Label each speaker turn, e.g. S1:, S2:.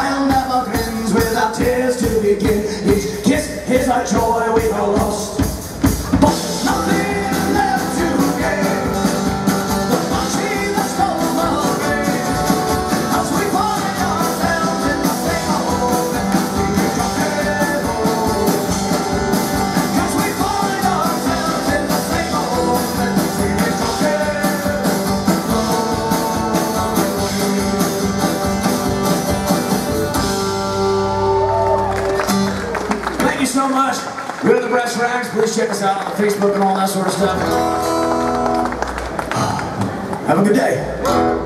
S1: smile never grins without tears to begin. Each kiss is a joy we know lost, but there's nothing left to gain. The machine that stole the rain, as we find ourselves in the same old empty drunken hole. As we find ourselves in the same old empty drunken hole. Thank you so much. We're the Brass Rags. Please check us out on the Facebook and all that sort of stuff. Have a good day.